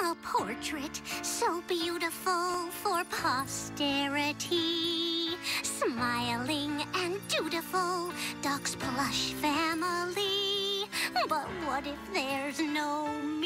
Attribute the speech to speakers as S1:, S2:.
S1: A portrait so beautiful for posterity. Smiling and dutiful, Doc's plush family. But what if there's no